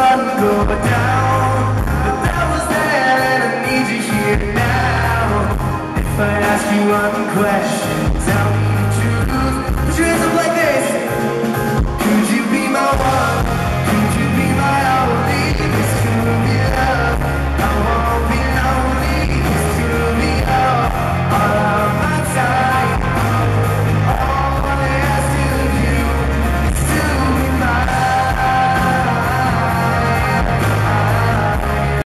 sun go down. The devil's there and I need you here now. If I ask you one question, tell me